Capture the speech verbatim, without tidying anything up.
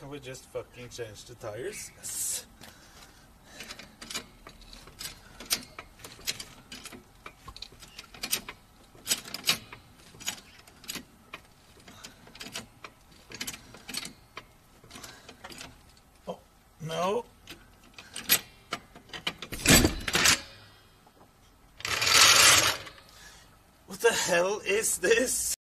Can we just fucking change the tires? Yes. Oh, no. What the hell is this?